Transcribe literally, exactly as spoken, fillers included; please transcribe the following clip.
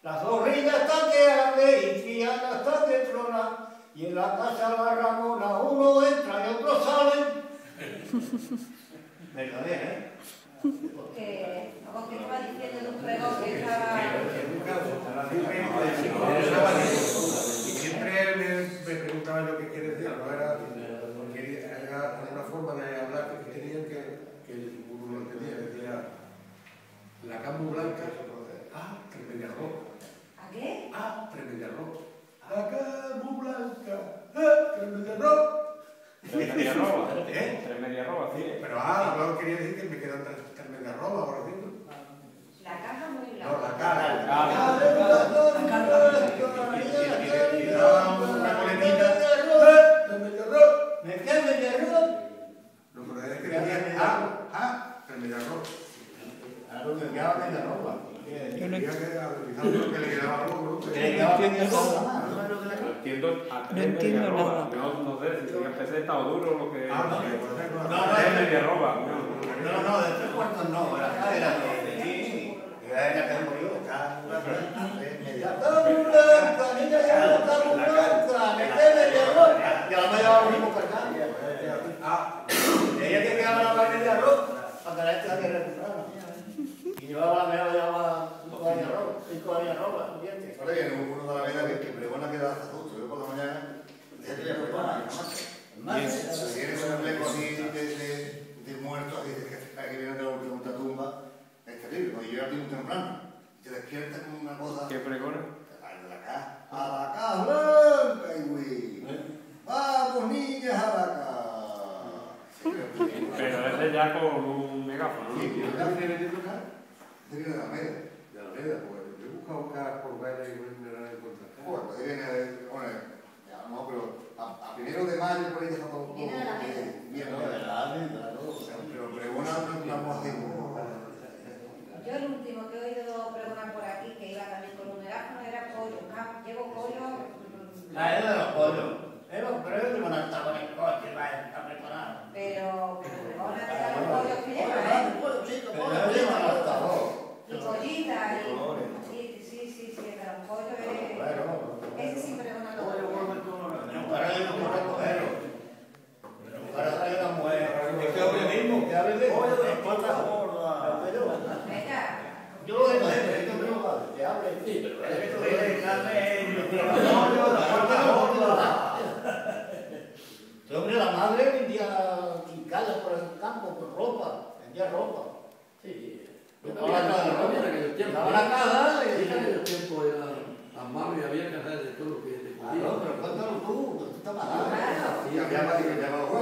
La zorrilla está que arde y Triana está que trona, y en la casa de la Ramona uno entra y otro sale. Verdadera, ¿eh? Eh, como que estaba diciendo de un pregón que estaba... Y siempre me, me preguntaban lo que quiere decir, no era, porque era una forma de hablar que tenían que, que uno no entendía, decía la cambu blanca, ah, tremenda ropa. ¿A qué? Ah, tremenda ropa. La cambu blanca, ah, tremenda ropa. Tremedia roba. ¿Eh? Tremedia roba, sí. Pero ah, no quería decir que me quedan tremenda ropa ahora mismo. La caja muy blanca. No, la cara. La cara. Una coletita. Tremenda ropa. ¿Me queda media ropa? No, pero es que decía, ah, ah, tremenda ropa. Claro, me queda media ropa. Yo no entiendo que le quedaba ropa. Que le quedaba media ropa. No entiendo, a No entiendo nada. No, no sé si sería peseta o duro lo que... Ah, no, por ejemplo, No, no, no es media roba. No, no, de tres cuartos no, la cara era de sí. Era ella que murió, cara media blanca, niña ya no está muy blanca, me queda media ropa. Y a la media va a morir por acá. ah, Ella que quedaba la media ropa, para que la gente la que recuperara. Y llevaba la media, llevaba cinco años ropa, cinco años ropa, ¿entiendes? Ahora ya no uno de la vida que, que pregona que da hasta justo. Yo por la mañana, ya que ya pregona, Más, si tienes un emblema así de, de, de muertos, así de que aquí viene de la última tumba, es terrible. Cuando llega muy temprano, te despiertas con una cosa. ¿Qué pregona? A la caja, a la caja blanca, y güey. Vamos, niñas, a la caja. Pero ese ya con un megáfono, ¿no? Sí, pero ya viene de tocar, te viene de la media. de la veda, pues yo he buscado caras por vela y no la he encontrado. Bueno, pues ahí viene, bueno, ya no, pero a, a primero de mayo por ahí está todo. Viene de la media. Bien, no, de la almendra, todo. pero pregona una voz así. Yo el último que he oído pregonar por aquí, que iba también con un megáfono, era pollo. Ah, llevo pollo... La era de los pollos. Pero es que van a estar con el coche, va a estar preparado. Pero, pero pregona de los pollos que lleva, ¿eh? Pero llevan hasta dos. Y pollita, y... Sí, sí, sí, sí, de los pollos es... Ese sí pregona los pollos. Para ellos no puedo cogerlo. Para traer una mujer. Es que ahora mismo, que hable de pollo de espalda gorda. Venga. Yo lo dejo de esto, pero vale, que hable. Sí, pero esto de carne, pollo, la espalda gorda. Este hombre, la madre vendía quincallas por el campo, por ropa, vendía ropa. Sí. Estaba la casa, estaba la casa y en aquel tiempo era las manos y había que hacer de todo lo que te Ah, no, pero cuéntalo tú, que tú estás mal. y había más que llamaba